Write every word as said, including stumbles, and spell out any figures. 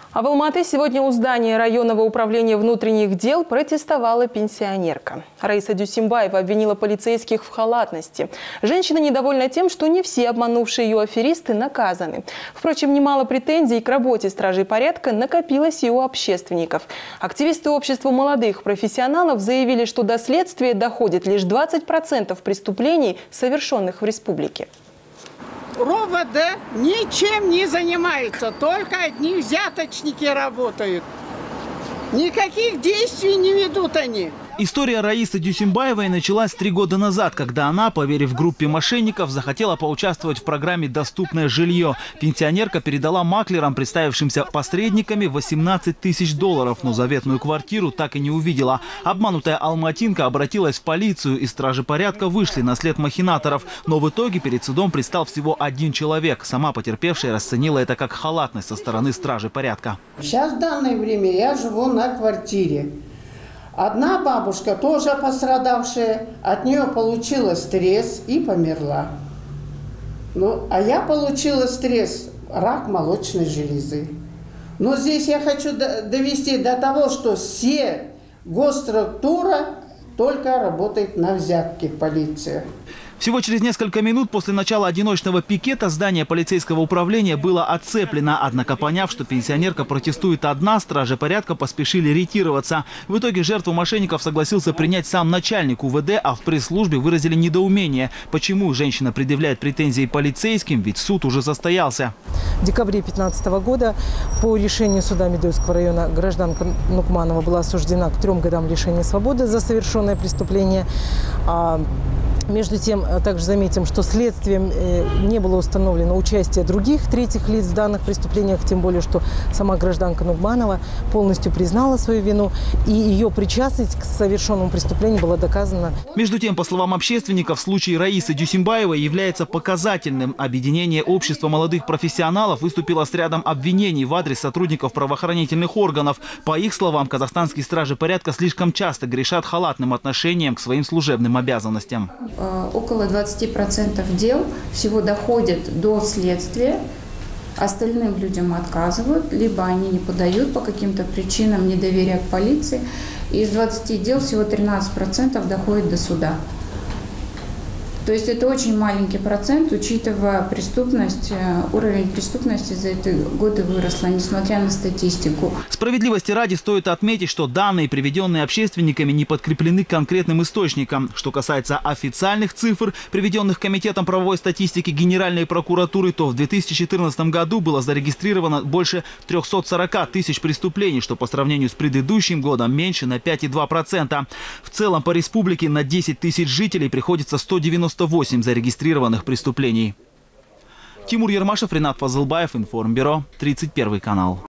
А в Алматы сегодня у здания районного управления внутренних дел протестовала пенсионерка. Раиса Дюсимбаева обвинила полицейских в халатности. Женщина недовольна тем, что не все обманувшие ее аферисты наказаны. Впрочем, немало претензий к работе стражей порядка накопилось и у общественников. Активисты общества молодых профессионалов заявили, что до следствия доходит лишь двадцать процентов преступлений, совершенных в республике. РОВД ничем не занимается, только одни взяточники работают. Никаких действий не ведут они. История Раисы Дюсимбаевой началась три года назад, когда она, поверив группе мошенников, захотела поучаствовать в программе «Доступное жилье». Пенсионерка передала маклерам, представившимся посредниками, восемнадцать тысяч долларов, но заветную квартиру так и не увидела. Обманутая алматинка обратилась в полицию, и стражи порядка вышли на след махинаторов. Но в итоге перед судом предстал всего один человек. Сама потерпевшая расценила это как халатность со стороны стражи порядка. Сейчас в данное время я живу на квартире. Одна бабушка, тоже пострадавшая, от нее получила стресс и померла. Ну, а я получила стресс, рак молочной железы. Но здесь я хочу довести до того, что все госструктура только работает на взятки в полиции. Всего через несколько минут после начала одиночного пикета здание полицейского управления было оцеплено. Однако, поняв, что пенсионерка протестует одна, стражи порядка поспешили ретироваться. В итоге жертву мошенников согласился принять сам начальник УВД, а в пресс-службе выразили недоумение. Почему женщина предъявляет претензии полицейским, ведь суд уже состоялся. В декабре две тысячи пятнадцатого года по решению суда Медуйского района гражданка Нукманова была осуждена к трем годам лишения свободы за совершенное преступление. Между тем, также заметим, что следствием не было установлено участие других третьих лиц в данных преступлениях, тем более, что сама гражданка Нукманова полностью признала свою вину, и ее причастность к совершенному преступлению была доказана. Между тем, по словам общественников, случай Раисы Дюсимбаевой является показательным. Объединение общества молодых профессионалов выступило с рядом обвинений в адрес сотрудников правоохранительных органов. По их словам, казахстанские стражи порядка слишком часто грешат халатным отношением к своим служебным обязанностям. Около двадцати процентов дел всего доходят до следствия, остальным людям отказывают, либо они не подают по каким-то причинам недоверия к полиции. Из двадцати дел всего тринадцать процентов доходит до суда. То есть это очень маленький процент, учитывая преступность, уровень преступности за эти годы выросла, несмотря на статистику. Справедливости ради стоит отметить, что данные, приведенные общественниками, не подкреплены конкретным источником. Что касается официальных цифр, приведенных Комитетом правовой статистики Генеральной прокуратуры, то в две тысячи четырнадцатом году было зарегистрировано больше трёхсот сорока тысяч преступлений, что по сравнению с предыдущим годом меньше на пять и две десятых процента. В целом по республике на десять тысяч жителей приходится сто девяносто восемь зарегистрированных преступлений. Тимур Ермашев, Ренат Фазылбаев, Информбюро, тридцать первый канал.